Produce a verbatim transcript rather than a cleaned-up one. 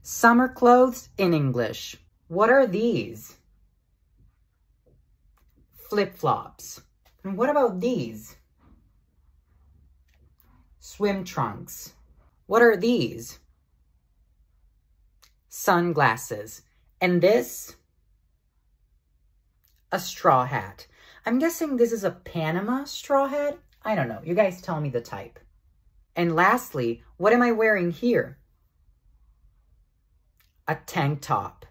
Summer clothes in English. What are these? Flip-flops. And what about these? Swim trunks. What are these? Sunglasses. And this? A straw hat. I'm guessing this is a Panama straw hat? I don't know. You guys tell me the type. And lastly, what am I wearing here? A tank top.